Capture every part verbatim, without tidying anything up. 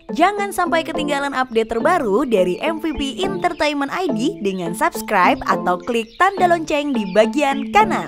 Jangan sampai ketinggalan update terbaru dari M V P Entertainment I D dengan subscribe atau klik tanda lonceng di bagian kanan.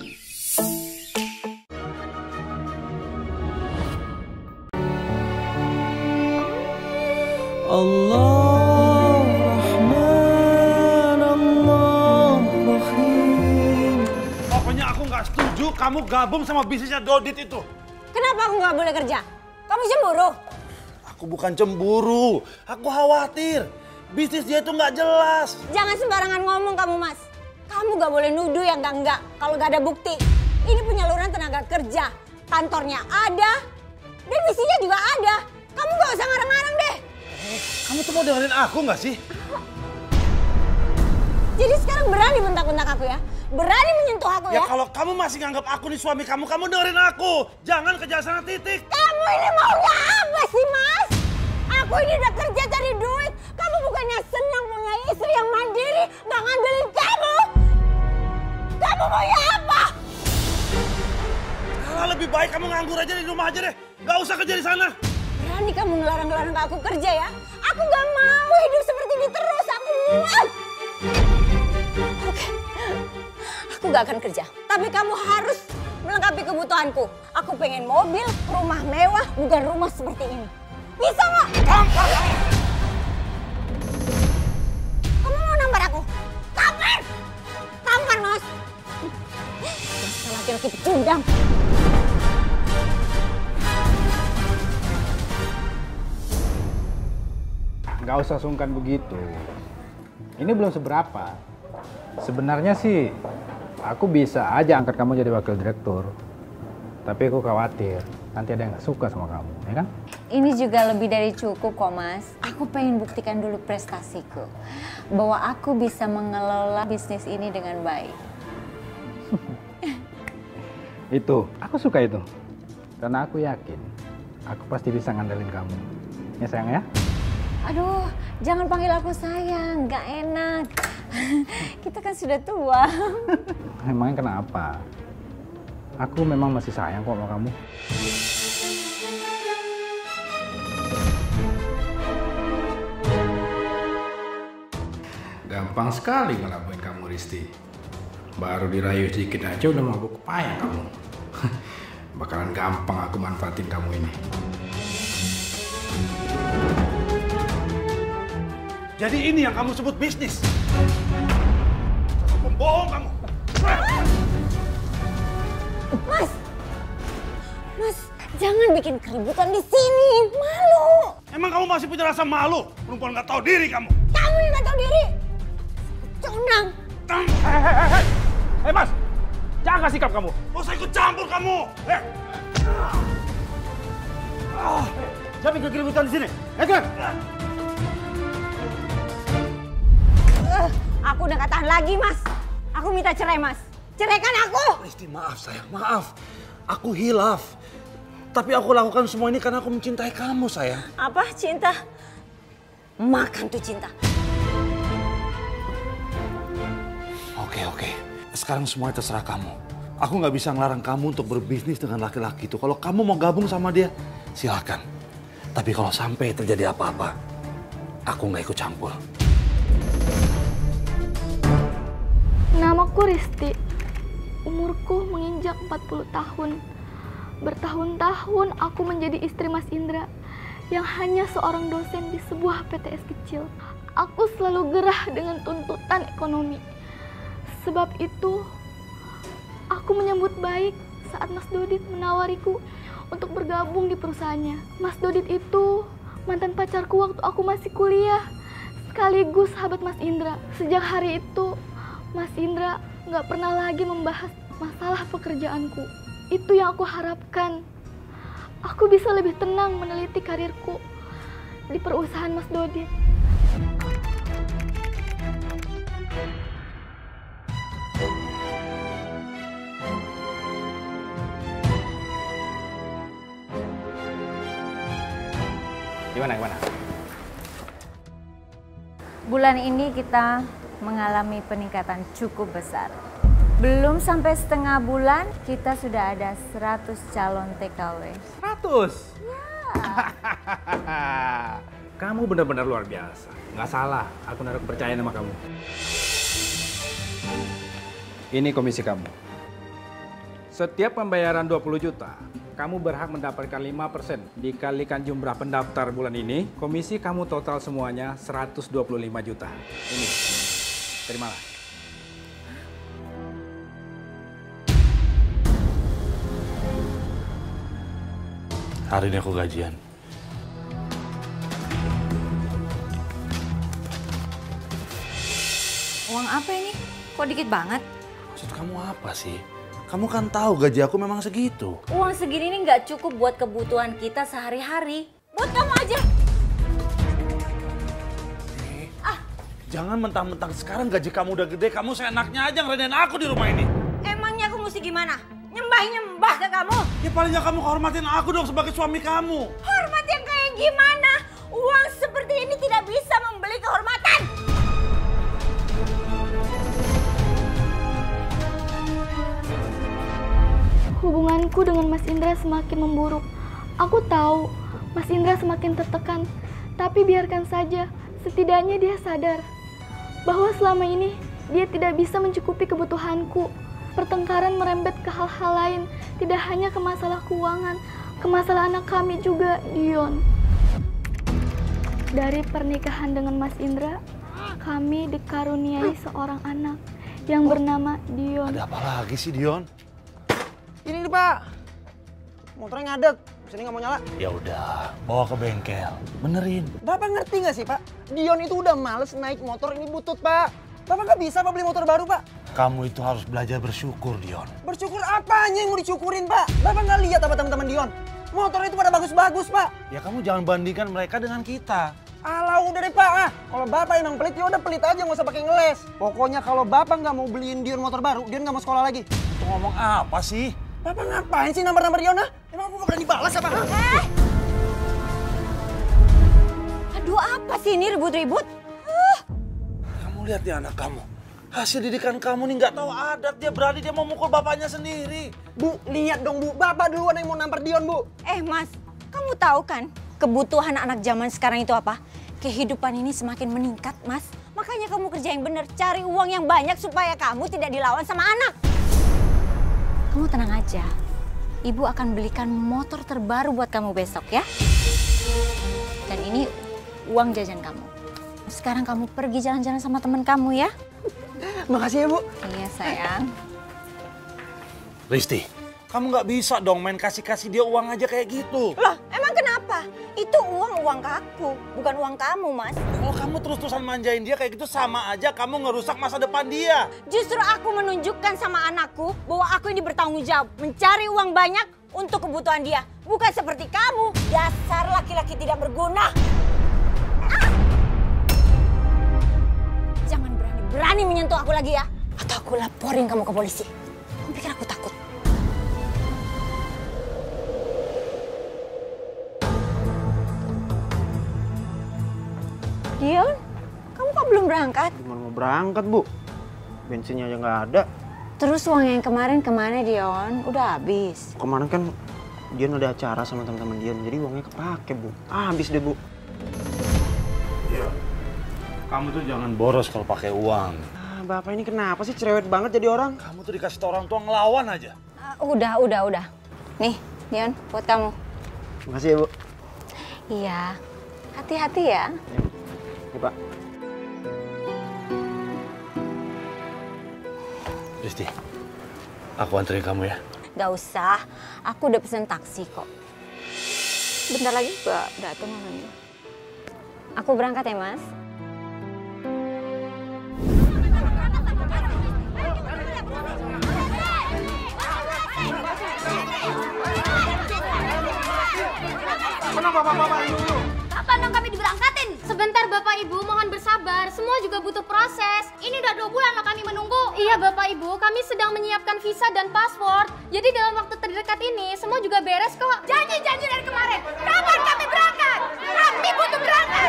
Allah Rahman Allah Rahim. Pokoknya aku nggak setuju kamu gabung sama bisnisnya Dodit itu. Kenapa aku nggak boleh kerja? Kamu cemburu? Aku bukan cemburu, aku khawatir. Bisnis dia tuh nggak jelas. Jangan sembarangan ngomong kamu, Mas. Kamu nggak boleh nuduh yang nggak-nggak kalau nggak ada bukti. Ini penyaluran tenaga kerja. Kantornya ada, dan misinya juga ada. Kamu nggak usah ngarang-ngarang deh. Kamu tuh mau dengerin aku nggak sih? Jadi sekarang berani bentak-bentak aku ya? Berani menyentuh aku Ya ya? kalau kamu masih nganggap aku nih suami kamu, kamu dengerin aku. Jangan kerja sana titik. Kamu ini maunya apa sih, Mas? Aku ini udah kerja cari duit. Kamu bukannya senang punya istri yang mandiri, nggak ngandelin kamu? Kamu maunya apa? Alah, lebih baik kamu nganggur aja di rumah aja deh. Nggak usah kerja di sana. Berani kamu ngelarang-ngelarang aku kerja ya? Aku nggak mau hidup seperti ini terus. Aku muak. Oke, aku nggak akan kerja. Tapi kamu harus melengkapi kebutuhanku. Aku pengen mobil, rumah mewah, bukan rumah seperti ini. Bisa nggak? Tampar! Kamu mau nampar aku? Tampar! Tampar, Mas! Dasar laki-laki pecundang. Gak usah sungkan begitu. Ini belum seberapa. Sebenarnya sih, aku bisa aja angkat kamu jadi wakil direktur. Tapi aku khawatir, nanti ada yang gak suka sama kamu, ya kan? Ini juga lebih dari cukup kok, Mas. Aku pengen buktikan dulu prestasiku. Bahwa aku bisa mengelola bisnis ini dengan baik. Itu, aku suka itu. Karena aku yakin, aku pasti bisa ngandelin kamu. Ya sayang ya? Aduh, jangan panggil aku sayang, gak enak. Kita kan sudah tua. Emangnya kenapa? Aku memang masih sayang kok sama kamu. Gampang sekali ngelabuin kamu, Risti. Baru dirayu sedikit aja udah mabuk kepayang kamu. Bakalan gampang aku manfaatin kamu ini. Jadi ini yang kamu sebut bisnis? Pembohong kamu! Mas! Mas, jangan bikin keributan di sini. Malu. Emang kamu masih punya rasa malu? Perempuan nggak tahu diri kamu. Kamu yang nggak tahu diri. Cundang. Hehehe! Hei Mas, jaga sikap kamu. Mau saya ikut campur kamu? Eh! Ah, siapa yang keributan di sini? Eh, kan? Uh, aku udah gak tahan lagi, Mas. Aku minta cerai, Mas. Ceraikan aku. Risti, maaf sayang, maaf. Aku hilaf. Tapi aku lakukan semua ini karena aku mencintai kamu, sayang. Apa? Cinta? Makan tuh cinta. Oke, oke. Sekarang semuanya terserah kamu. Aku nggak bisa ngelarang kamu untuk berbisnis dengan laki-laki itu. Kalau kamu mau gabung sama dia, silakan. Tapi kalau sampai terjadi apa-apa, aku nggak ikut campur. Namaku Risti. Umurku menginjak empat puluh tahun. Bertahun-tahun aku menjadi istri Mas Indra yang hanya seorang dosen di sebuah P T S kecil. Aku selalu gerah dengan tuntutan ekonomi. Sebab itu, aku menyambut baik saat Mas Dodit menawariku untuk bergabung di perusahaannya. Mas Dodit itu mantan pacarku waktu aku masih kuliah, sekaligus sahabat Mas Indra. Sejak hari itu, Mas Indra nggak pernah lagi membahas masalah pekerjaanku. Itu yang aku harapkan. Aku bisa lebih tenang meneliti karirku di perusahaan Mas Dodit. Gimana, gimana? Bulan ini kita mengalami peningkatan cukup besar. Belum sampai setengah bulan, kita sudah ada seratus calon T K W. seratus? Ya. Kamu benar-benar luar biasa. Nggak salah, aku naruh kepercayaan sama kamu. Ini komisi kamu. Setiap pembayaran dua puluh juta, kamu berhak mendapatkan lima persen. Dikalikan jumlah pendaftar bulan ini, komisi kamu total semuanya seratus dua puluh lima juta. Ini, terimalah. Hari ini aku gajian. Uang apa ini? Kok dikit banget? Maksud kamu apa sih? Kamu kan tahu gaji aku memang segitu. Uang segini ini nggak cukup buat kebutuhan kita sehari-hari. Buat kamu aja. Eh, ah, jangan mentang-mentang sekarang gaji kamu udah gede, kamu seenaknya aja ngeredain aku di rumah ini. Emangnya aku mesti gimana? Nyembah-nyembah ke kamu? Ya paling nggak kamu hormatin aku dong sebagai suami kamu. Hormat yang kayak gimana? Uang seperti ini tidak bisa membeli kehormatan. Hubunganku dengan Mas Indra semakin memburuk. Aku tahu Mas Indra semakin tertekan, tapi biarkan saja. Setidaknya dia sadar bahwa selama ini dia tidak bisa mencukupi kebutuhanku. Pertengkaran merembet ke hal-hal lain, tidak hanya ke masalah keuangan, ke masalah anak kami juga, Dion. Dari pernikahan dengan Mas Indra, kami dikaruniai seorang anak yang bernama Dion. Ada apa lagi sih, Dion? Ini nih Pak, motornya ngadet, sini nggak mau nyala. Ya udah, bawa ke bengkel, benerin. Bapak ngerti nggak sih Pak? Dion itu udah males naik motor ini butut Pak. Bapak nggak bisa Pak beli motor baru Pak. Kamu itu harus belajar bersyukur, Dion. Bersyukur apanya yang mau disyukurin Pak? Bapak nggak lihat apa teman-teman Dion? Motor itu pada bagus-bagus Pak. Ya kamu jangan bandingkan mereka dengan kita. Alah udah deh Pak, ah. Kalau Bapak emang pelit ya udah pelit aja, nggak usah pakai ngeles. Pokoknya kalau Bapak nggak mau beliin Dion motor baru, Dion nggak mau sekolah lagi. Itu ngomong apa sih? Bapak ngapain sih nampar-nampar Dion, ah? Emang aku nggak berani balas apa? Eh! Aduh apa sih ini ribut-ribut? Uh. Kamu lihat ya anak kamu. Hasil didikan kamu nih nggak tahu adat, dia berani dia mau mukul bapaknya sendiri. Bu, lihat dong Bu, Bapak duluan yang mau nampar Dion Bu. Eh Mas, kamu tahu kan kebutuhan anak zaman sekarang itu apa? Kehidupan ini semakin meningkat Mas. Makanya kamu kerja yang bener, cari uang yang banyak supaya kamu tidak dilawan sama anak. Kamu tenang aja, Ibu akan belikan motor terbaru buat kamu besok ya. Dan ini uang jajan kamu. Sekarang kamu pergi jalan-jalan sama teman kamu ya. Makasih ya Bu. Iya sayang. Risti, kamu nggak bisa dong main kasih-kasih dia uang aja kayak gitu. Loh, emang kenapa? Itu uang uang aku, bukan uang kamu Mas. Kalau kamu terus-terusan manjain dia kayak gitu sama aja kamu ngerusak masa depan dia. Justru aku menunjukkan sama anakku bahwa aku ini bertanggung jawab mencari uang banyak untuk kebutuhan dia. Bukan seperti kamu, dasar laki-laki tidak berguna. Ah! Jangan berani-berani menyentuh aku lagi ya. Atau aku laporin kamu ke polisi. Kamu pikir aku takut? Dion, kamu kok belum berangkat? Gimana mau berangkat Bu? Bensinnya aja nggak ada. Terus uang yang kemarin kemana Dion? Udah habis. Kemarin kan Dion ada acara sama teman-teman Dion, jadi uangnya kepake Bu. Ah, habis deh Bu. Iya. Kamu tuh jangan boros kalau pakai uang. Ah, Bapak ini kenapa sih cerewet banget jadi orang? Kamu tuh dikasih tau orang tua ngelawan aja. Uh, udah, udah, udah. Nih, Dion, buat kamu. Makasih ya Bu. Iya, hati-hati ya. Nih Pak. Risti, aku anterin kamu ya. Gak usah, aku udah pesen taksi kok. Bentar lagi gua datang namanya. Aku berangkat ya Mas. Kenapa Bapak ini dulu? Kapan dong kami diberangkatin? Sebentar Bapak Ibu, mohon bersabar. Semua juga butuh proses. Ini udah dua bulan loh kami menunggu. Iya Bapak Ibu, kami sedang menyiapkan visa dan paspor. Jadi dalam waktu terdekat ini semua juga beres kok. Janji-janji dari kemarin. Kapan kami berangkat? Kami butuh berangkat.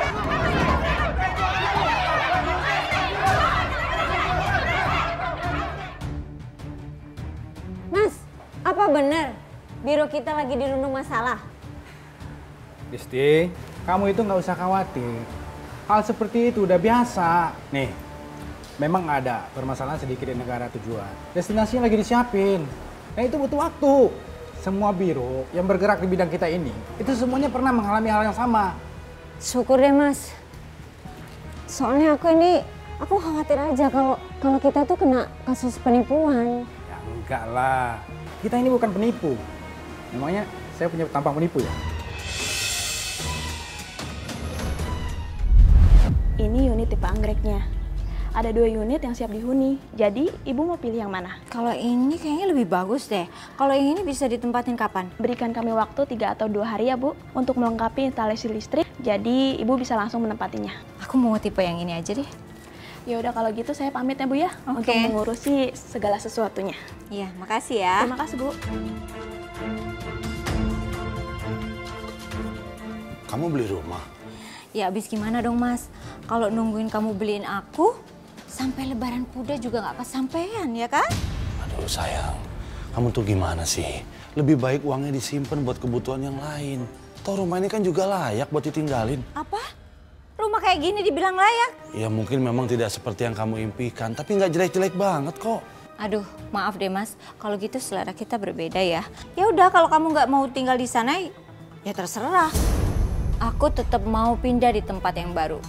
Mas, apa benar biro kita lagi dirundung masalah? Risti, Kamu itu nggak usah khawatir. Hal seperti itu udah biasa. Nih, memang ada permasalahan sedikit di negara tujuan. Destinasinya lagi disiapin. Nah itu butuh waktu. Semua biro yang bergerak di bidang kita ini, itu semuanya pernah mengalami hal yang sama. Syukur deh Mas. Soalnya aku ini, aku khawatir aja kalau kalau kita tuh kena kasus penipuan. Ya enggak lah. Kita ini bukan penipu. Memangnya saya punya tampang penipu ya? Ini unit tipe anggreknya. Ada dua unit yang siap dihuni. Jadi, ibu mau pilih yang mana? Kalau ini kayaknya lebih bagus deh. Kalau yang ini bisa ditempatin kapan? Berikan kami waktu tiga atau dua hari ya, Bu, untuk melengkapi instalasi listrik. Jadi, ibu bisa langsung menempatinya. Aku mau tipe yang ini aja deh. Ya udah kalau gitu saya pamit ya, Bu ya, Oke. untuk mengurusi segala sesuatunya. Iya, makasih ya. Terima kasih, Bu. Kamu beli rumah? Ya abis gimana dong Mas? Kalau nungguin kamu beliin aku, sampai lebaran kuda juga nggak kesampaian ya kan? Aduh sayang, kamu tuh gimana sih? Lebih baik uangnya disimpan buat kebutuhan yang lain. Toh rumah ini kan juga layak buat ditinggalin. Apa? Rumah kayak gini dibilang layak? Ya mungkin memang tidak seperti yang kamu impikan, tapi nggak jelek-jelek banget kok. Aduh, maaf deh Mas. Kalau gitu selera kita berbeda ya. Ya udah kalau kamu nggak mau tinggal di sana, ya terserah. Aku tetap mau pindah di tempat yang baru.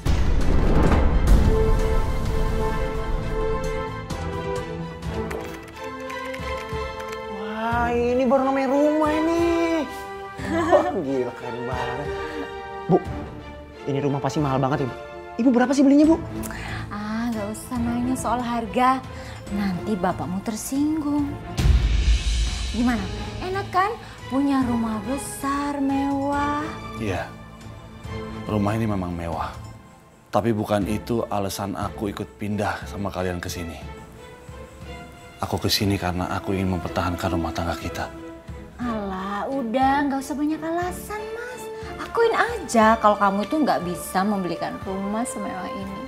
Wah, ini baru namanya rumah ini. Wah, gila keren banget. Bu, ini rumah pasti mahal banget ya, Bu. Ibu berapa sih belinya, Bu? Ah, nggak usah nanya soal harga. Nanti bapakmu tersinggung. Gimana? Enak kan? Punya rumah besar, mewah. Iya, rumah ini memang mewah. Tapi bukan itu alasan aku ikut pindah sama kalian ke sini. Aku ke sini karena aku ingin mempertahankan rumah tangga kita. Alah, udah nggak usah banyak alasan, Mas. Akuin aja kalau kamu tuh nggak bisa membelikan rumah semewah ini.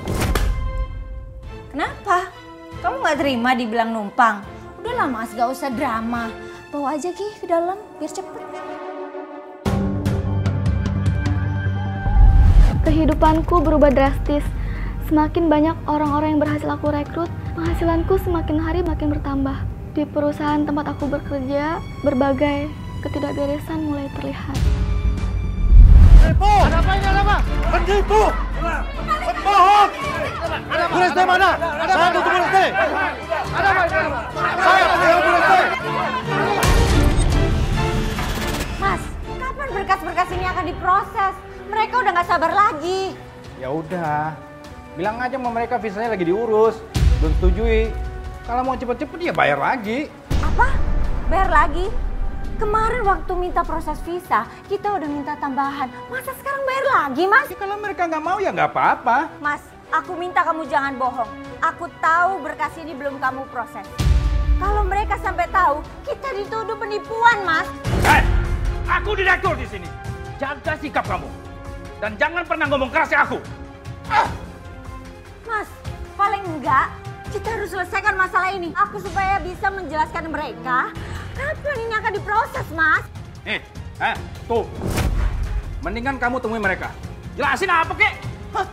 Kenapa? Kamu nggak terima dibilang numpang? Udahlah Mas, nggak usah drama. Bawa aja Ki ke dalam biar cepet. Kehidupanku berubah drastis. Semakin banyak orang-orang yang berhasil aku rekrut, penghasilanku semakin hari makin bertambah. Di perusahaan tempat aku bekerja, berbagai ketidakberesan mulai terlihat. Penipu! Ada apa ini? Ada apa? Penipu! Pembohong! Bu Resti mana? Saya butuh Bu Resti! Ada apa? Saya butuh Bu Resti! Mas, kapan berkas-berkas ini akan diproses? Mereka udah nggak sabar lagi. Ya udah, bilang aja sama mereka visanya lagi diurus, belum setujui. Kalau mau cepet-cepet ya bayar lagi. Apa? Bayar lagi? Kemarin waktu minta proses visa, kita udah minta tambahan. Masa sekarang bayar lagi, Mas? Ya, kalau mereka nggak mau ya nggak apa-apa. Mas, aku minta kamu jangan bohong. Aku tahu berkas ini belum kamu proses. Kalau mereka sampai tahu, kita dituduh penipuan, Mas. Hei, aku direktur di sini. Jaga sikap kamu. Dan jangan pernah ngomong keras ke aku. Ah! Mas, paling enggak kita harus selesaikan masalah ini. Aku supaya bisa menjelaskan mereka kapan ini akan diproses, Mas. Nih, eh, tuh. Mendingan kamu temui mereka. Jelasin apa, kek? Hah?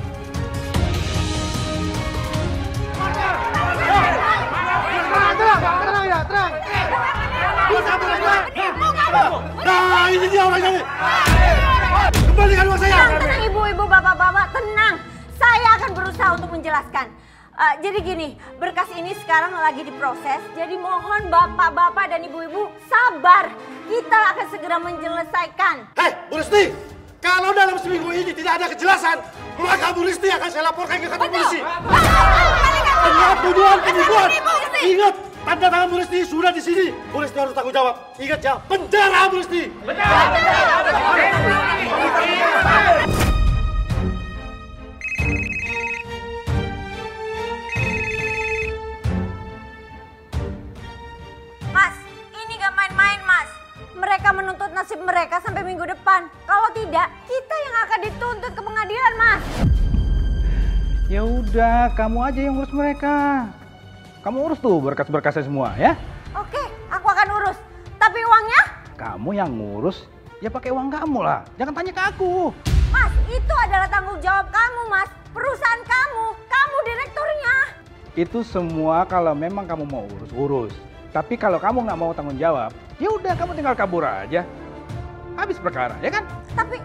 Tenang, tenang ya, tenang. Bisa tenang. Nah, ini dia orangnya nih. Kembalikan uang saya. Tenang, tenang, ibu-ibu, bapak-bapak, tenang. Saya akan berusaha untuk menjelaskan. Uh, jadi gini, berkas ini sekarang lagi diproses. Jadi mohon bapak-bapak dan ibu-ibu sabar. Kita akan segera menyelesaikan. Hei, Bu Resti. Kalau dalam seminggu ini tidak ada kejelasan, maka Bu Resti akan saya laporkan ke kantor polisi. Ingat tuduhan penipuan. Ingat, tanda tangan Bu Resti sudah di sini. Bu Resti harus tanggung jawab. Ingat ya, penjara Bu Resti. Mas, ini gak main-main, Mas. Mereka menuntut nasib mereka sampai minggu depan. Kalau tidak, kita yang akan dituntut ke pengadilan, Mas. Ya udah, kamu aja yang urus mereka. Kamu urus tuh berkas-berkasnya semua ya. Oke, aku akan urus. Tapi uangnya? Kamu yang ngurus ya pakai uang kamu lah. Jangan tanya ke aku. Mas, itu adalah tanggung jawab kamu, Mas. Perusahaan kamu, kamu direkturnya. Itu semua kalau memang kamu mau urus-urus. Tapi kalau kamu nggak mau tanggung jawab, ya udah kamu tinggal kabur aja. Habis perkara, ya kan? Tapi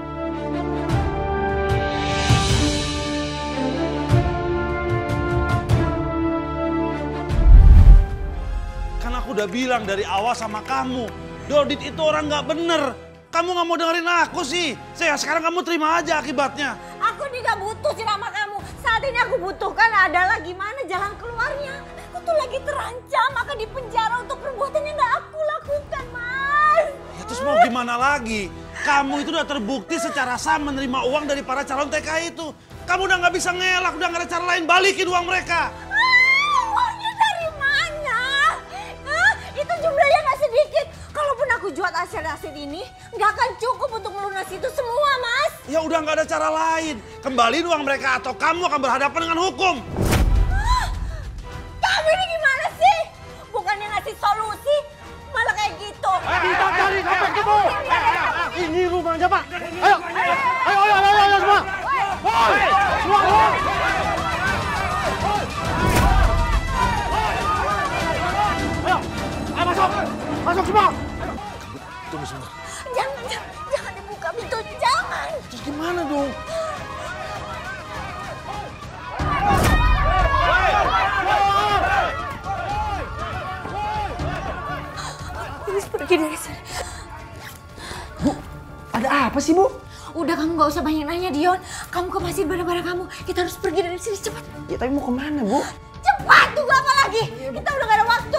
kan aku udah bilang dari awal sama kamu, Dodit itu orang nggak bener. Kamu nggak mau dengerin aku sih. Saya sekarang kamu terima aja akibatnya. aku tidak butuh ceramah kamu. Saat ini aku butuhkan adalah gimana jalan keluarnya. Aku tuh lagi terancam akan dipenjara untuk perbuatan yang nggak aku lakukan, Mas. Ya terus mau gimana lagi? Kamu itu udah terbukti secara sah menerima uang dari para calon T K I itu. Kamu udah nggak bisa ngelak, udah nggak ada cara lain, balikin uang mereka. Ah, uangnya dari mana? Ah, itu jumlahnya nggak sedikit. Kalaupun aku jual aset-aset ini, nggak akan cukup untuk melunasi itu semua, Mas. Ya udah nggak ada cara lain. Kembaliin uang mereka atau kamu akan berhadapan dengan hukum. Ah, kamu ini gimana sih? Bukannya ngasih solusi, malah kayak gitu. Kita cari sampai ketemu. Ini rumahnya, Pak. Ayo, ayo, ayo, ayo, ayo, ayo semua. Woi, semua, woi. Ayo, ayo masuk, masuk semua. Tunggu sebentar. Jangan, jangan, jangan dibuka pintu, jangan. Terus gimana dong? Please pergi dari sini. Bu, ada apa sih, Bu? Udah kamu gak usah banyak nanya, Dion. Kamu kepasin barang-barang kamu. Kita harus pergi dari sini cepat. Ya tapi mau kemana, Bu? Cepat, tunggu apa lagi? Kita udah gak ada waktu.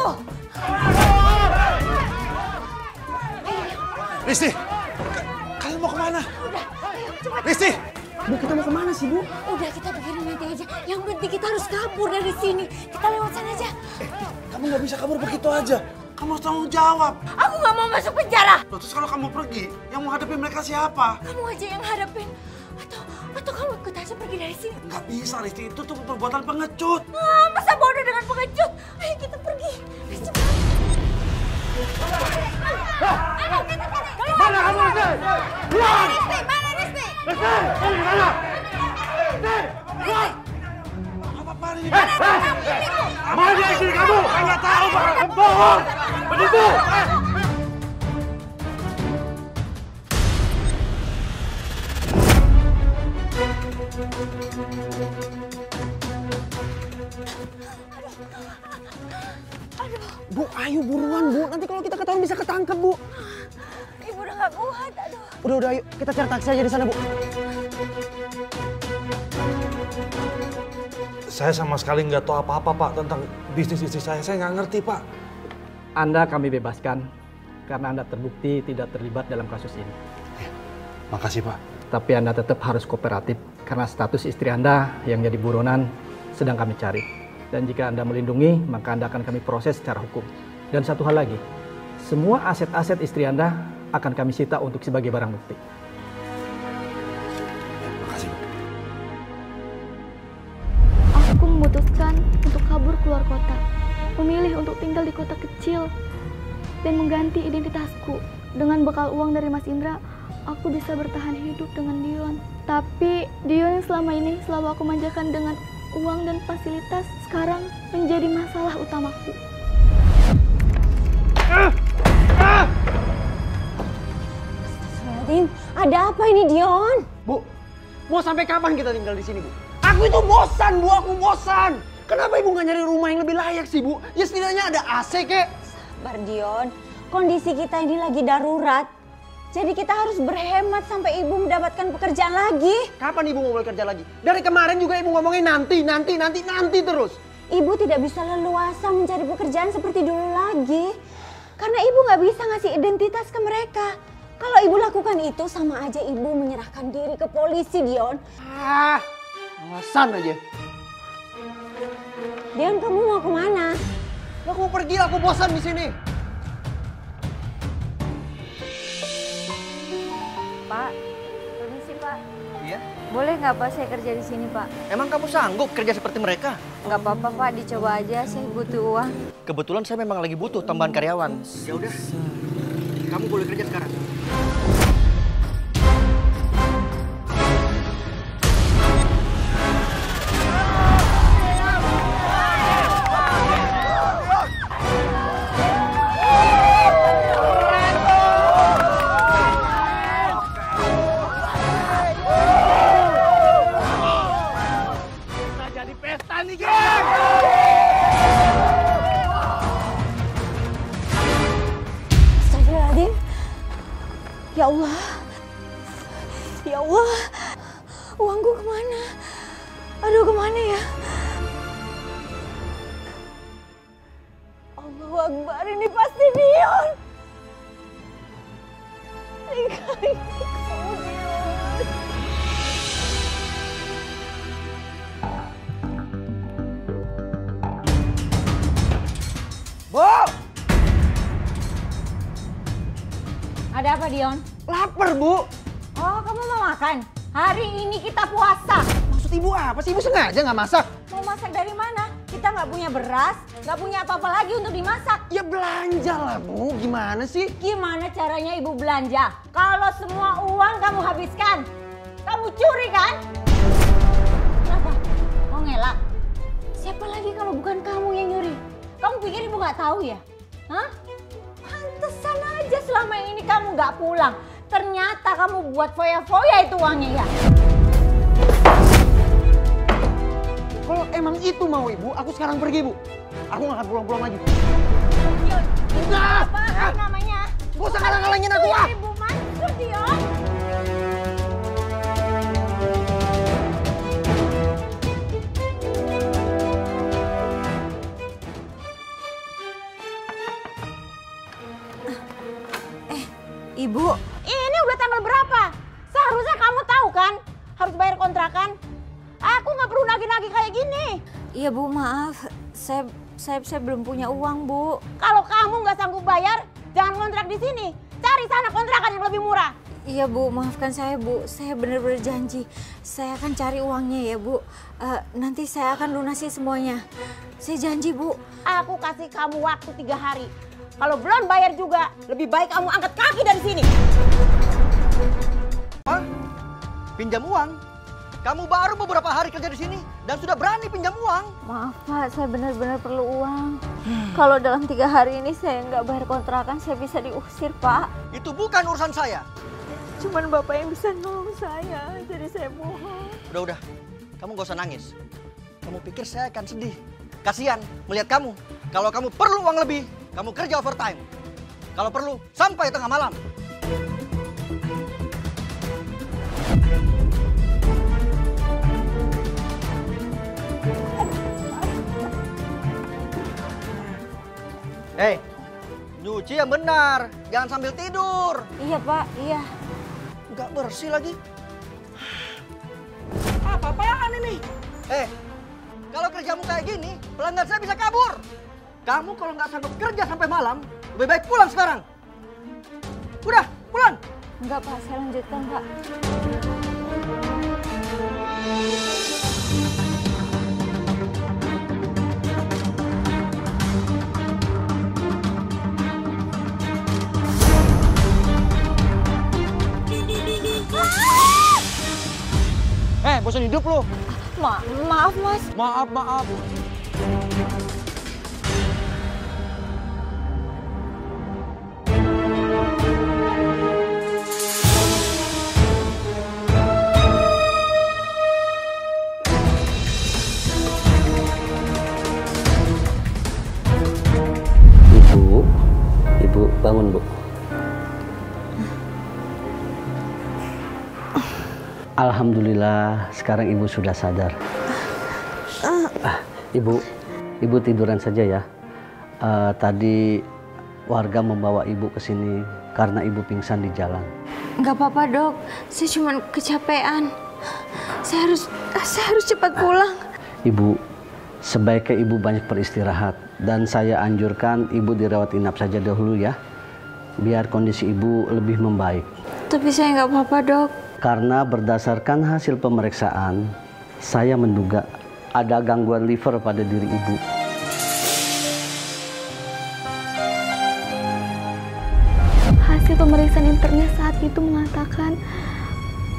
Risti, kalian mau kemana? Udah, ayo cepat. Risti! Bu, kita mau kemana sih, Bu? Udah, kita begini nanti aja. Yang penting kita harus kabur dari sini. Kita lewat sana aja. Eh, kamu nggak bisa kabur begitu aja. Kamu harus tanggung jawab. Aku gak mau masuk penjara. Loh, terus kalau kamu pergi, yang menghadapi mereka siapa? Kamu aja yang hadapin. Atau atau kamu ikut aja pergi dari sini. Nggak bisa, Risti. Itu tuh perbuatan pengecut. Ah, masa bodoh dengan pengecut? Ayo kita pergi. Ayo cepat. Ayo kita cari. Mana kamu, Risti? Keluar! Risti, mana Risti? Risti, kamu di mana? Risti, keluar! Apa-apaan ini? Eh, eh, mana istri kamu? Saya nggak tahu, Pak. Bohong! Penipu! Bu, ayo buruan, Bu. Nanti kalau kita ketahuan bisa ketangkep, Bu. Ibu udah gak kuat, aduh. Udah, udah, ayo. Kita cari taksi aja di sana, Bu. Saya sama sekali nggak tahu apa-apa, Pak, tentang bisnis istri saya. Saya nggak ngerti, Pak. Anda kami bebaskan karena Anda terbukti tidak terlibat dalam kasus ini. Makasih, Pak. Tapi Anda tetap harus kooperatif karena status istri Anda yang jadi buronan sedang kami cari. Dan jika Anda melindungi, maka Anda akan kami proses secara hukum. Dan satu hal lagi, semua aset-aset istri Anda akan kami sita untuk sebagai barang bukti. Makasih, Pak. Aku memutuskan untuk kabur keluar kota, memilih untuk tinggal di kota kecil, dan mengganti identitasku. Dengan bekal uang dari Mas Indra, aku bisa bertahan hidup dengan Dion. Tapi Dion yang selama ini selalu aku manjakan dengan uang dan fasilitas, sekarang menjadi masalah utamaku. Astagfirullahaladzim, ada apa ini, Dion? Bu, mau sampai kapan kita tinggal di sini, Bu? Aku itu bosan, Bu. Aku bosan. Kenapa Ibu nggak nyari rumah yang lebih layak sih, Bu? Ya setidaknya ada A C, kek. Sabar, Dion. Kondisi kita ini lagi darurat. Jadi kita harus berhemat sampai Ibu mendapatkan pekerjaan lagi. Kapan Ibu mau mulai kerja lagi? Dari kemarin juga Ibu ngomongin nanti, nanti, nanti, nanti terus. Ibu tidak bisa leluasa mencari pekerjaan seperti dulu lagi. Karena Ibu nggak bisa ngasih identitas ke mereka. Kalau Ibu lakukan itu, sama aja Ibu menyerahkan diri ke polisi, Dion. Ah, alasan aja. Dion, kamu mau kemana? Aku mau pergi, aku bosan di sini. Pak, permisi Pak. Iya? Boleh nggak Pak saya kerja di sini Pak? Emang kamu sanggup kerja seperti mereka? Nggak apa-apa Pak, dicoba aja. Saya butuh uang. Kebetulan saya memang lagi butuh tambahan karyawan. Ya udah. Kamu boleh kerja sekarang. Astagfirullahaladzim. Ya Allah. Ya Allah. Uangku kemana? Aduh, kemana ya? Allahu Akbar, ini pasti Dion. Kamu Dion. Bu! Ada apa, Dion? Lapar, Bu. Oh, kamu mau makan? Hari ini kita puasa. Maksud Ibu apa sih? Ibu sengaja nggak masak? Mau masak dari mana? Kita nggak punya beras, nggak punya apa-apa lagi untuk dimasak. Ya belanja lah, Bu. Gimana sih? Gimana caranya Ibu belanja? Kalau semua uang kamu habiskan, kamu curi kan? Kenapa? Mau ngelak? Siapa lagi kalau bukan kamu yang nyuri? Kamu pikir Ibu nggak tahu ya? Hah? Pantesan aja selama ini kamu nggak pulang. Ternyata kamu buat foya-foya itu uangnya ya. Kalau emang itu mau Ibu, aku sekarang pergi, Bu. Aku nggak akan pulang-pulang lagi. Dion, Udah! apa Ah. namanya? Gak usah ngalang-ngalangin aku, ah! Ibu maksud, Dion. Ibu, ini udah tanggal berapa? Seharusnya kamu tahu kan, harus bayar kontrakan. Aku nggak perlu nagih-nagih kayak gini. Iya Bu, maaf. Saya, saya, saya belum punya uang Bu. Kalau kamu nggak sanggup bayar, jangan kontrak di sini. Cari sana kontrakan yang lebih murah. Iya Bu, maafkan saya Bu. Saya benar-benar janji. Saya akan cari uangnya ya Bu. Uh, nanti saya akan lunasi semuanya. Saya janji Bu. Aku kasih kamu waktu tiga hari. Kalau belum bayar juga, lebih baik kamu angkat kaki dari sini. Hah? Pinjam uang? Kamu baru beberapa hari kerja di sini dan sudah berani pinjam uang? Maaf Pak, saya benar-benar perlu uang. Hmm. Kalau dalam tiga hari ini saya nggak bayar kontrakan, saya bisa diusir Pak. Itu bukan urusan saya. Cuman Bapak yang bisa nolong saya, jadi saya mohon. Udah-udah, kamu gak usah nangis. Kamu pikir saya akan sedih? Kasihan melihat kamu. Kalau kamu perlu uang lebih, kamu kerja overtime. Kalau perlu, sampai tengah malam. Hei, nyuci yang benar. Jangan sambil tidur. Iya Pak, iya. Nggak bersih lagi. Apa-apaan ini? Eh, kalau kerjamu kayak gini, pelanggan saya bisa kabur. Kamu kalau nggak sanggup kerja sampai malam, lebih baik pulang sekarang. Udah, pulang. Enggak Pak, saya lanjutkan Pak. Eh, bosan hidup lu. Ma maaf Mas. Maaf, maaf. Ibu, Ibu bangun Bu. Alhamdulillah sekarang Ibu sudah sadar. Ah, Ibu, Ibu tiduran saja ya. Uh, tadi warga membawa Ibu ke sini karena Ibu pingsan di jalan. Enggak apa-apa Dok, saya cuma kecapean. Saya harus, saya harus cepat pulang. Ibu, sebaiknya Ibu banyak beristirahat dan saya anjurkan Ibu dirawat inap saja dahulu ya, biar kondisi Ibu lebih membaik. Tapi saya nggak apa-apa Dok. Karena berdasarkan hasil pemeriksaan, saya menduga ada gangguan liver pada diri Ibu. Hasil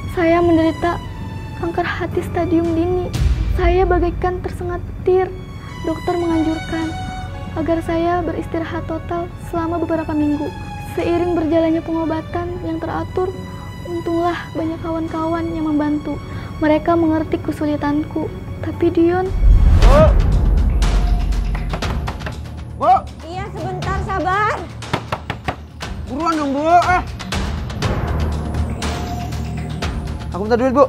Saya menderita kanker hati stadium dini. Saya bagaikan tersengat petir. Dokter menganjurkan agar saya beristirahat total selama beberapa minggu. Seiring berjalannya pengobatan yang teratur, untunglah banyak kawan-kawan yang membantu. Mereka mengerti kesulitanku. Tapi Dion... Bu! Bu! Iya, sebentar, sabar. Buruan dong, Bu. Ah. Aku minta duit, Bu.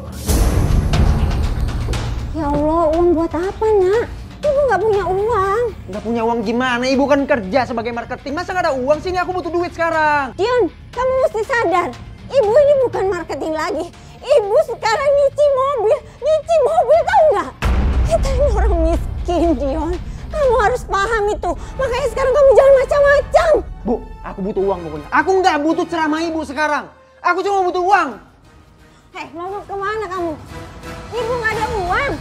Ya Allah, uang buat apa, Nak? Ibu nggak punya uang. Nggak punya uang gimana? Ibu kan kerja sebagai marketing. Masa nggak ada uang sih? Ini aku butuh duit sekarang. Dion, kamu mesti sadar. Ibu ini bukan marketing lagi. Ibu sekarang nyuci mobil. Nyuci mobil, tahu nggak? Kita ini orang miskin, Dion. Kamu harus paham itu. Makanya sekarang kamu jangan macam-macam. Bu, aku butuh uang pokoknya. Aku nggak butuh ceramah Ibu sekarang. Aku cuma butuh uang. Hei, mau kemana kamu? Ibu nggak ada uang.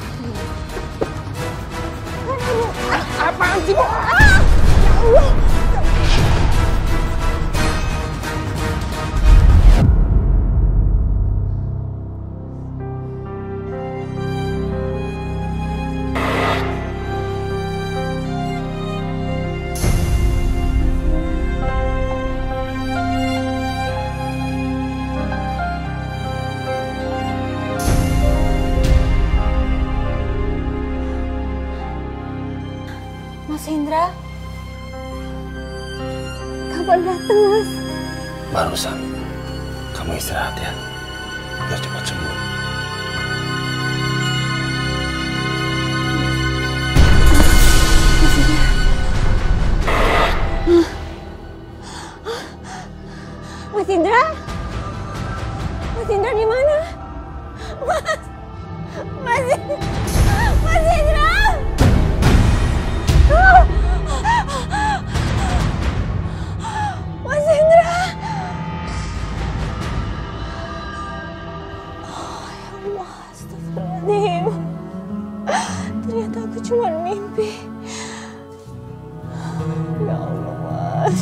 Nggak ada uang. Ah, apaan sih, Bu? Ah, ya Allah. Mas Indra, kapan datang, Mas? Barusan. Kamu istirahat ya, biar cepat sembuh. Mas Indra. Mas Indra? Mas Indra di mana? Mas, Mas, Mas Indra! Mas Indra! Oh ya Allah, astagfirullahaladzim. Ternyata aku cuma mimpi. Ya Allah, Mas.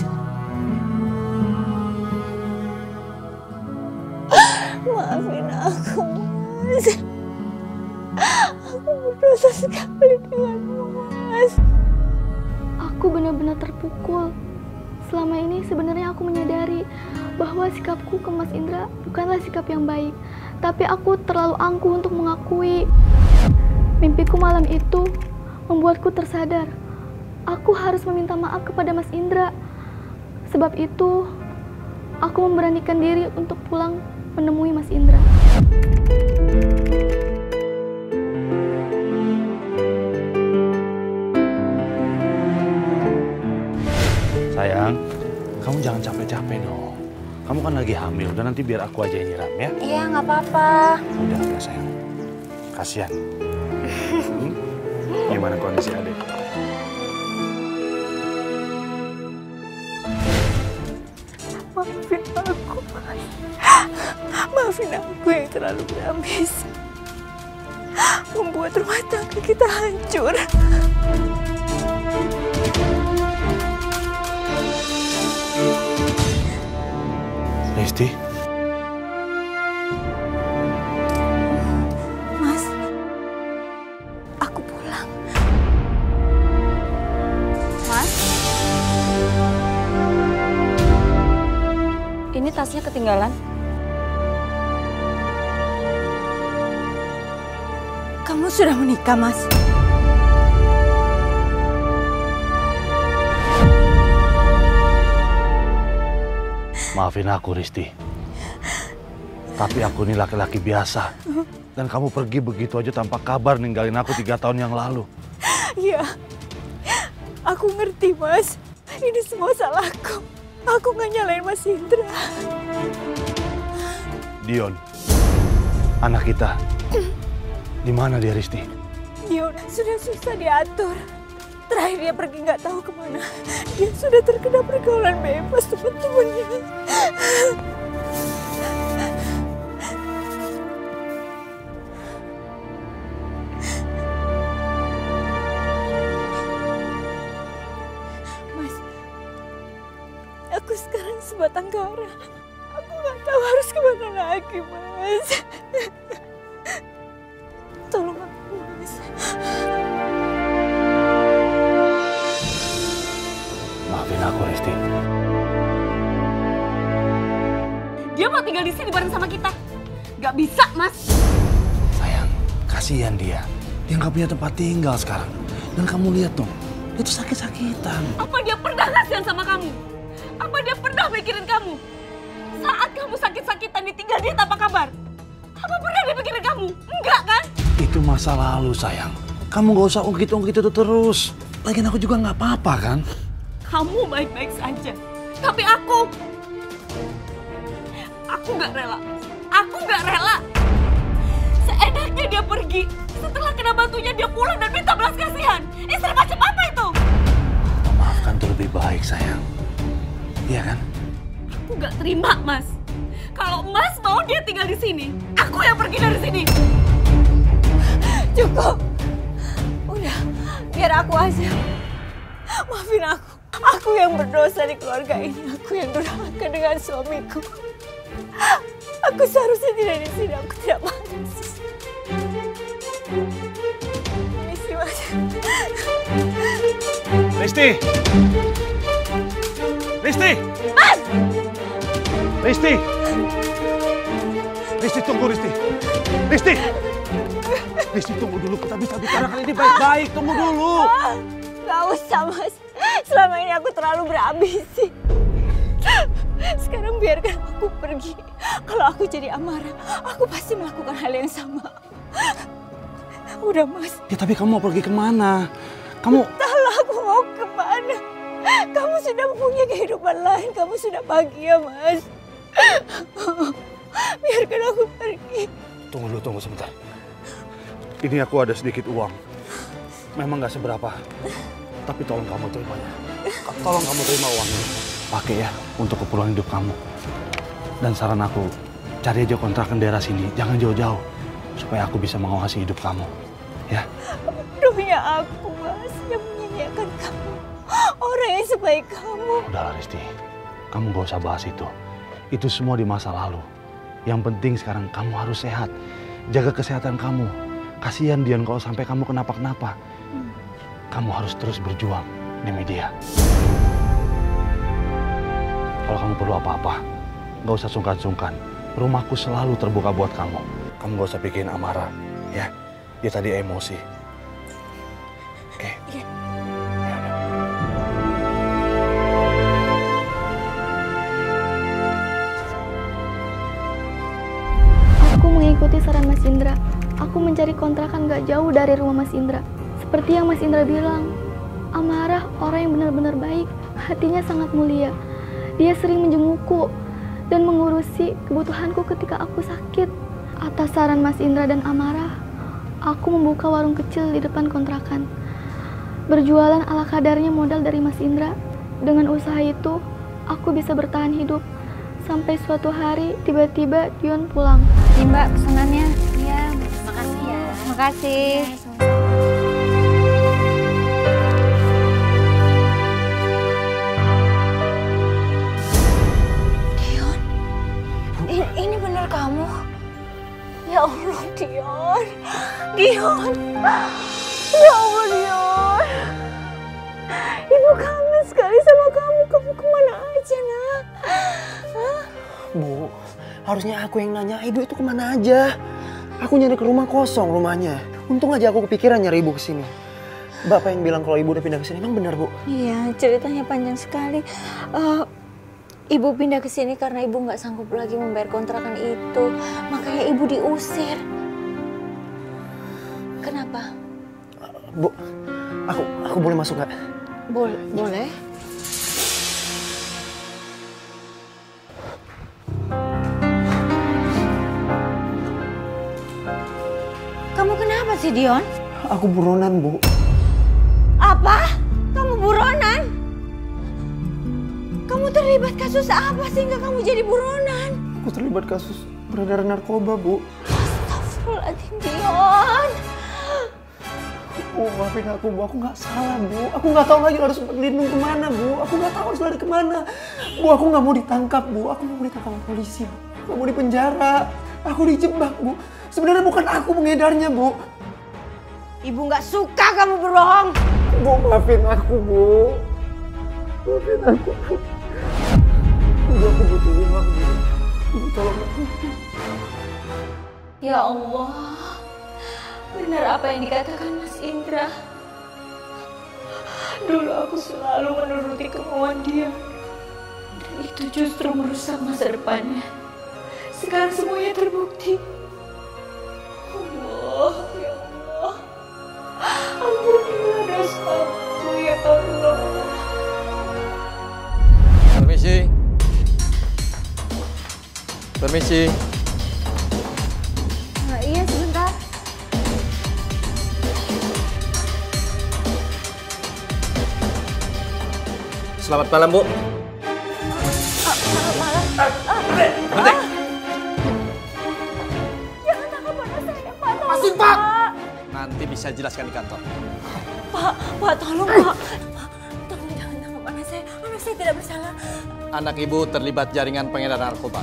Maafin aku, Mas. Aku berdosa sekali denganmu, Mas. Aku benar-benar terpukul. Selama ini sebenarnya aku menyadari bahwa sikapku ke Mas Indra bukanlah sikap yang baik. Tapi aku terlalu angkuh untuk mengakui. Mimpiku malam itu membuatku tersadar. Aku harus meminta maaf kepada Mas Indra. Sebab itu, aku memberanikan diri untuk pulang menemui Mas Indra. Sayang, kamu jangan capek-capek dong. Kamu kan lagi hamil, udah nanti biar aku aja yang nyiram ya. Iya, nggak apa-apa. Udah, udah sayang. Kasian. Hmm? Gimana kondisi adik? Maafin aku, Mas. Maafin aku yang terlalu berambisi. Membuat rumah tangga kita hancur. Risti? Mas, aku pulang. Mas? Ini tasnya ketinggalan. Kamu sudah menikah, Mas? Maafin aku, Risti. Tapi aku ini laki-laki biasa. Dan kamu pergi begitu aja tanpa kabar ninggalin aku tiga tahun yang lalu. Iya, aku ngerti, Mas. Ini semua salahku. Aku nggak nyalain Mas Indra. Dion, anak kita. Di mana dia, Risti? Dion sudah susah diatur. Terakhir dia pergi nggak tahu kemana. Dia sudah terkena pergaulan bebas teman-temannya. Mas, aku sekarang sebatang kara. Aku nggak tahu harus kemana lagi, Mas? Tolong aku, Mas. Maafin aku, Resti. Dia mau tinggal di sini bareng sama kita. Gak bisa, Mas. Sayang, kasihan dia. Dia nggak punya tempat tinggal sekarang. Dan kamu lihat dong, dia tuh sakit-sakitan. Apa dia pernah kasihan sama kamu? Apa dia pernah mikirin kamu? Saat kamu sakit-sakitan ditinggal dia tanpa kabar. Apa pernah dia mikirin kamu? Enggak kan? Itu masa lalu, sayang. Kamu nggak usah ungkit-ungkit itu terus. Lagian aku juga nggak apa-apa kan? Kamu baik-baik saja. Tapi aku... Aku nggak rela. Aku nggak rela. Seenaknya dia pergi. Setelah kena batunya dia pulang dan minta belas kasihan. Istri macam apa itu? Memaafkan itu lebih baik, sayang. Iya kan? Aku nggak terima, Mas. Kalau Mas mau dia tinggal di sini, aku yang pergi dari sini. Cukup. Udah, biar aku aja. Maafin aku. Aku yang berdosa di keluarga ini. Aku yang durhaka dengan suamiku. Aku seharusnya tidak di sini. Aku tidak pantas. Misi, Mas. Resti! Resti! Mas! Resti! Resti, tunggu, Resti. Resti! Resti, tunggu dulu. Kita bisa bicarakan ini baik-baik. Tunggu dulu. Gak usah, Mas. Selama ini aku terlalu berambisi. Sekarang biarkan aku pergi. Kalau aku jadi amarah, aku pasti melakukan hal yang sama. Udah, Mas. Ya, tapi kamu mau pergi kemana? Kamu... Entahlah aku mau kemana. Kamu sudah mempunyai kehidupan lain. Kamu sudah bahagia, Mas. Biarkan aku pergi. Tunggu dulu, tunggu sebentar. Ini aku ada sedikit uang. Memang gak seberapa. Tapi tolong kamu terimanya. Tolong kamu terima uangnya. Pakai ya untuk keperluan hidup kamu. Dan saran aku, cari aja kontrakan daerah sini. Jangan jauh-jauh. Supaya aku bisa mengawasi hidup kamu. Ya? Duhnya aku, Mas, yang menyanyiakan kamu. Orang yang sebaik kamu. Udahlah, Resti. Kamu gak usah bahas itu. Itu semua di masa lalu. Yang penting sekarang kamu harus sehat. Jaga kesehatan kamu. Kasihan Dion kalau sampai kamu kenapa-kenapa. Hmm. Kamu harus terus berjuang demi dia. Kalau kamu perlu apa-apa, gak usah sungkan-sungkan. Rumahku selalu terbuka buat kamu. Kamu gak usah pikirin amarah, ya. Dia tadi emosi. Oke? Iya. Aku mengikuti saran Mas Indra. Aku mencari kontrakan gak jauh dari rumah Mas Indra. Seperti yang Mas Indra bilang, Amarah orang yang benar-benar baik, hatinya sangat mulia. Dia sering menjengukku dan mengurusi kebutuhanku ketika aku sakit. Atas saran Mas Indra dan Amarah, aku membuka warung kecil di depan kontrakan. Berjualan ala kadarnya modal dari Mas Indra. Dengan usaha itu, aku bisa bertahan hidup. Sampai suatu hari, tiba-tiba Dion pulang. Ini Mbak pesanannya. Iya, makasih ya. Makasih. Dion, ini, ini benar kamu? Ya Allah, Dion. Dion. Ya Allah, Dion. Ibu kangen sekali sama kamu. Kamu kemana aja, nak? Hah? Bu, harusnya aku yang nanya, ibu itu kemana aja? Aku nyari ke rumah kosong rumahnya. Untung aja aku kepikiran nyari ibu kesini. Bapak yang bilang kalau ibu udah pindah ke sini, emang benar, Bu? Iya, ceritanya panjang sekali. Uh, ibu pindah ke sini karena ibu nggak sanggup lagi membayar kontrakan itu. Makanya ibu diusir. Kenapa? Bu, aku aku boleh masuk nggak? Boleh, boleh. Kamu kenapa sih, Dion? Aku buronan, Bu. Apa? Kamu buronan? Kamu terlibat kasus apa sehingga kamu jadi buronan? Aku terlibat kasus peredaran narkoba, Bu. Astagfirullahaladzim, Dion. Bu, maafin aku, Bu. Aku nggak salah, Bu. Aku nggak tahu lagi harus berlindung kemana, Bu. Aku nggak tahu harus lari kemana. Bu, aku nggak mau ditangkap, Bu. Aku nggak mau ditangkap sama polisi, Bu. Kamu di penjara. Aku dijebak, Bu. Sebenarnya bukan aku pengedarnya, Bu. Ibu nggak suka kamu berbohong. Bu, maafin aku, Bu. Maafin aku, Bu. Bu, aku butuh uang, Bu. Bu, tolong aku. Ya Allah, benar apa yang dikatakan Mas Indra. Dulu aku selalu menuruti kemauan dia. Dan itu justru merusak masa depannya. Sekarang semuanya terbukti. Allah, ya Allah. Ampunilah dosaku, ya Allah. Permisi. Permisi. Nah, iya, sebentar. Selamat malam, Bu. Selamat malam. Berhenti. Jangan tangkap anak saya, Pak. Tolong, Masih, Pak. Pak. Nanti bisa jelaskan di kantor. Pak, Pak, tolong, Pak. Pak, tolong jangan tangkap anak saya. Anak saya tidak bersalah. Anak Ibu terlibat jaringan pengedar narkoba.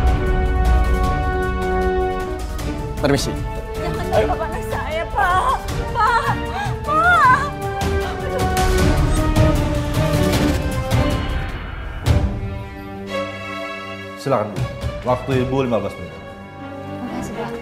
Permisi. Jangan tangkap anak saya, Pak. Pak, Pak. Silakan, Bu. Waktu Ibu lima belas menit. Makasih, Pak.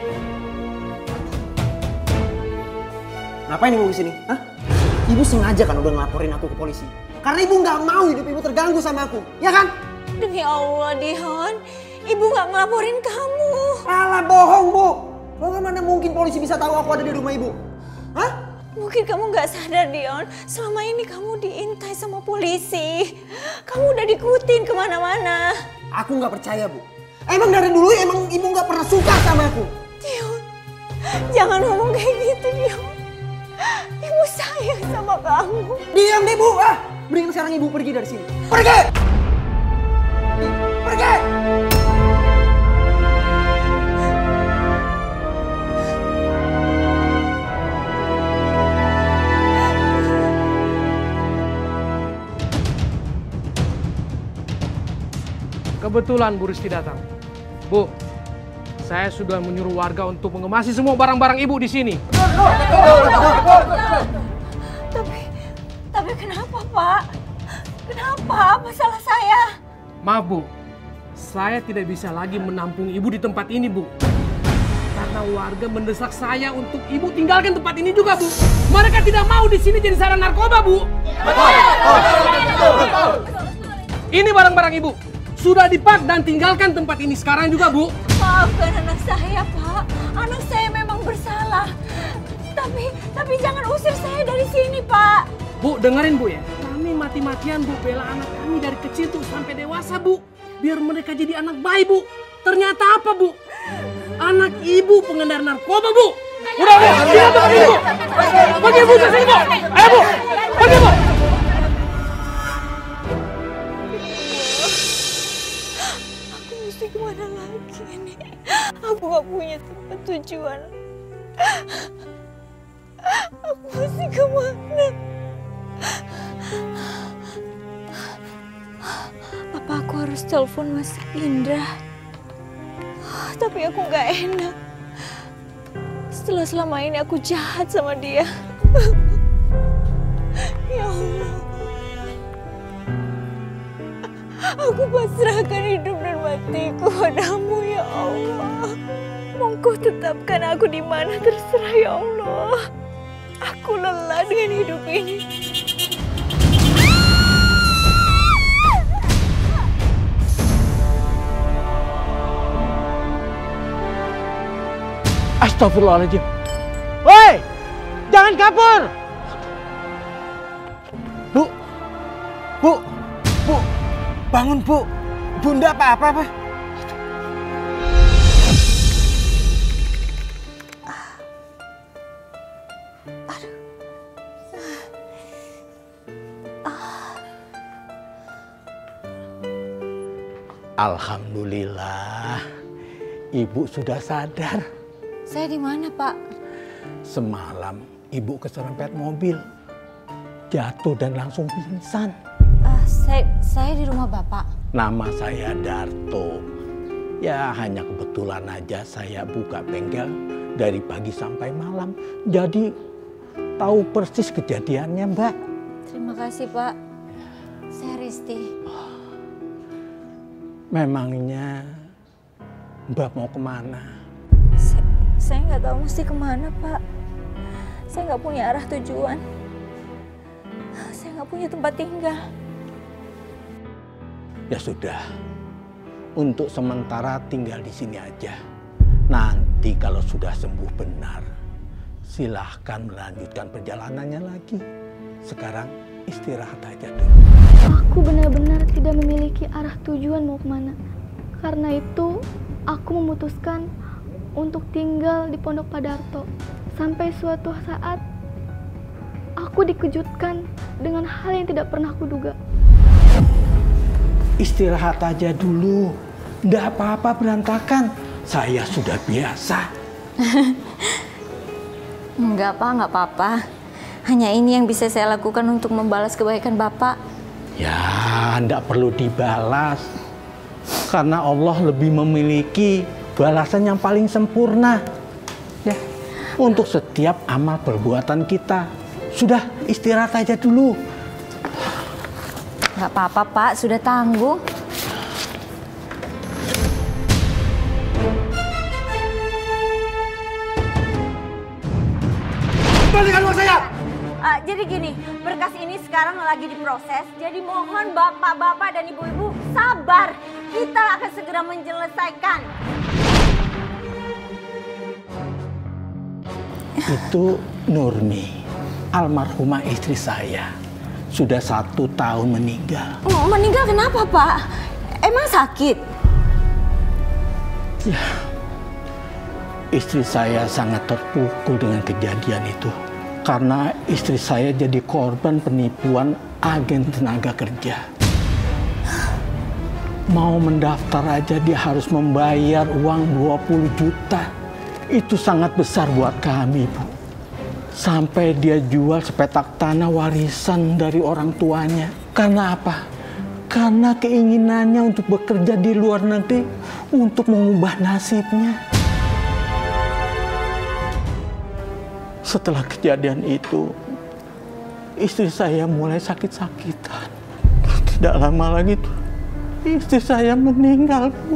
Ngapain Ibu kesini? Hah? Ibu sengaja kan udah ngelaporin aku ke polisi. Karena Ibu nggak mau hidup Ibu terganggu sama aku, ya kan? Demi Allah, Dion. Ibu nggak ngelaporin kamu. Alah, bohong, Bu. Bagaimana mungkin polisi bisa tahu aku ada di rumah Ibu? Hah? Mungkin kamu nggak sadar, Dion. Selama ini kamu diintai sama polisi. Kamu udah diikutin kemana-mana. Aku nggak percaya, Bu. Emang dari dulu emang Ibu nggak pernah suka sama aku? Dion, jangan ngomong kayak gitu, Dion. Ibu sayang sama kamu. Diam deh, Bu. Ah, mending sekarang Ibu pergi dari sini. Pergi! Pergi! Kebetulan Bu Rizky datang. Bu, saya sudah menyuruh warga untuk mengemasi semua barang-barang Ibu di sini. Tapi, tapi kenapa, Pak? Kenapa? Apa salah saya? Maaf, Bu. Saya tidak bisa lagi menampung Ibu di tempat ini, Bu. Karena warga mendesak saya untuk Ibu tinggalkan tempat ini juga, Bu. Mereka tidak mau di sini jadi sarana narkoba, Bu. Ini barang-barang Ibu. Sudah dipak dan tinggalkan tempat ini sekarang juga, Bu. Maafkan anak saya, Pak. Anak saya memang bersalah. Tapi, tapi jangan usir saya dari sini, Pak. Bu, dengerin, Bu, ya. Kami mati-matian, Bu, bela anak kami dari kecil tuh sampai dewasa, Bu. Biar mereka jadi anak baik, Bu. Ternyata apa, Bu? Anak Ibu pengendar narkoba, Bu. Udah, Bu. Dia tuh, Bu. Pergi, Bu, ke sini, Bu. Ayo, Bu. Pergi, Bu. Kemana lagi ini? Aku gak punya tempat tujuan. Aku mesti kemana? Apa aku harus telepon Mas Indra? Tapi aku gak enak. Setelah selama ini aku jahat sama dia. Ya Allah. Aku pasrahkan hidup dan matiku padamu, ya Allah. Mau Kau tetapkan aku di mana terserah, ya Allah. Aku lelah dengan hidup ini. Astagfirullahaladzim. Woi, jangan kabur. Bu, bu, bu, bangun bu. Bunda apa-apa, apa? Alhamdulillah, Ibu sudah sadar. Saya di mana, Pak? Semalam Ibu keserempet mobil, jatuh dan langsung pingsan. Uh, saya, saya di rumah Bapak. Nama saya Darto. Ya hanya kebetulan aja saya buka bengkel dari pagi sampai malam. Jadi tahu persis kejadiannya, Mbak. Terima kasih, Pak. Saya Risti. Memangnya Mbak mau kemana? Saya, saya nggak tahu mesti kemana, Pak. Saya nggak punya arah tujuan. Saya nggak punya tempat tinggal. Ya sudah, untuk sementara tinggal di sini aja. Nanti kalau sudah sembuh benar, silahkan melanjutkan perjalanannya lagi. Sekarang istirahat aja dulu. Aku benar-benar tidak memiliki arah tujuan mau kemana. Karena itu, aku memutuskan untuk tinggal di Pondok Padarto. Sampai suatu saat, aku dikejutkan dengan hal yang tidak pernah kuduga. Istirahat aja dulu. Nggak apa-apa berantakan. Saya sudah biasa. Enggak, Pak, enggak apa-apa. Hanya ini yang bisa saya lakukan untuk membalas kebaikan Bapak. Ya, nggak perlu dibalas. Karena Allah lebih memiliki balasan yang paling sempurna. Ya, untuk setiap amal perbuatan kita. Sudah, istirahat aja dulu. Enggak apa-apa, Pak. Sudah tangguh. Kembalikan uang saya! Uh, jadi gini, berkas ini sekarang lagi diproses. Jadi mohon bapak-bapak dan ibu-ibu sabar. Kita akan segera menyelesaikan. Itu Nurmi, almarhumah istri saya. Sudah satu tahun meninggal. Meninggal kenapa, Pak? Emang sakit? Ya, istri saya sangat terpukul dengan kejadian itu. Karena istri saya jadi korban penipuan agen tenaga kerja. Mau mendaftar aja dia harus membayar uang dua puluh juta. Itu sangat besar buat kami, Bu. Sampai dia jual sepetak tanah warisan dari orang tuanya. Karena apa? Karena keinginannya untuk bekerja di luar negeri untuk mengubah nasibnya. Setelah kejadian itu, istri saya mulai sakit-sakitan. Tidak lama lagi tuh, istri saya meninggal, Bu.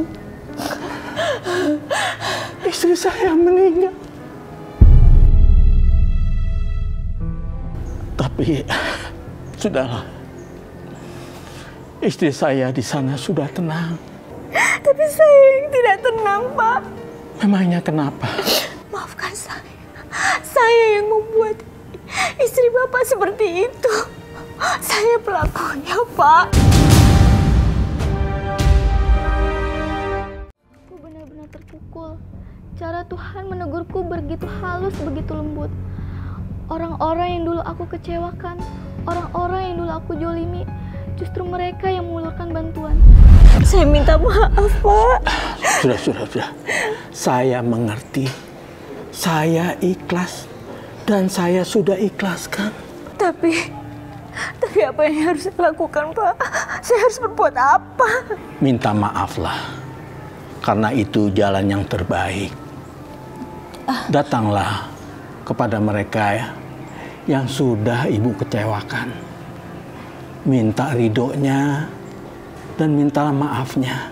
Istri saya meninggal. Tapi sudahlah, istri saya di sana sudah tenang. Tapi saya yang tidak tenang, Pak. Memangnya kenapa? Maafkan saya. Saya yang membuat istri Bapak seperti itu. Saya pelakunya, Pak. Aku benar-benar terpukul. Cara Tuhan menegurku begitu halus, begitu lembut. Orang-orang yang dulu aku kecewakan, orang-orang yang dulu aku jolimi, justru mereka yang mengulurkan bantuan. Saya minta maaf, Pak. Sudah, sudah, sudah. Saya mengerti. Saya ikhlas. Dan saya sudah ikhlaskan. Tapi, tapi apa yang harus saya lakukan, Pak? Saya harus berbuat apa? Minta maaflah. Karena itu jalan yang terbaik. Datanglah kepada mereka ya, yang sudah ibu kecewakan. Minta ridhonya dan minta maafnya.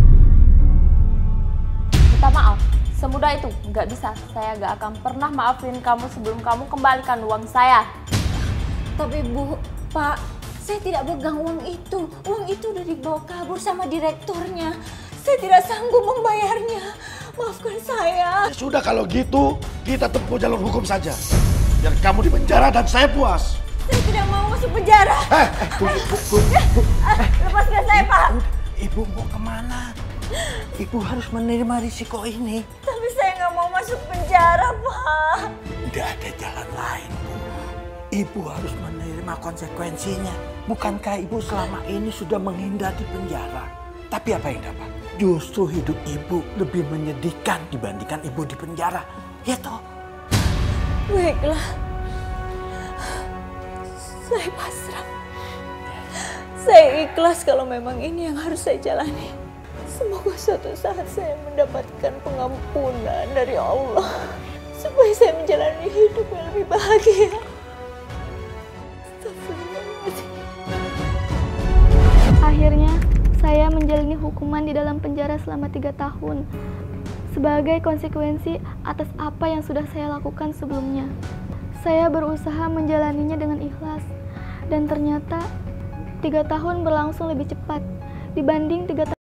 Minta maaf? Semudah itu? Nggak bisa. Saya nggak akan pernah maafin kamu sebelum kamu kembalikan uang saya. Tapi Bu, Pak, saya tidak pegang uang itu. Uang itu udah dibawa kabur sama direkturnya. Saya tidak sanggup membayarnya. Maafkan saya. Ya sudah kalau gitu, kita tempuh jalur hukum saja. Biar kamu di penjara dan saya puas. Saya tidak mau masuk penjara. Eh, eh, bu, bu, bu, bu. Eh, lepaskan saya, Pak. Ibu mau kemana? Ibu harus menerima risiko ini. Tapi saya nggak mau masuk penjara, Pak. Tidak ada jalan lain, Bu. Ibu harus menerima konsekuensinya. Bukankah ibu selama ini sudah menghindar di penjara? Tapi apa yang dapat? Justru hidup ibu lebih menyedihkan dibandingkan ibu di penjara. Ya toh? Baiklah. Saya pasrah. Saya ikhlas kalau memang ini yang harus saya jalani. Semoga suatu saat saya mendapatkan pengampunan dari Allah supaya saya menjalani hidup yang lebih bahagia. Akhirnya, saya menjalani hukuman di dalam penjara selama tiga tahun sebagai konsekuensi atas apa yang sudah saya lakukan sebelumnya. Saya berusaha menjalaninya dengan ikhlas, dan ternyata tiga tahun berlangsung lebih cepat dibanding tiga tahun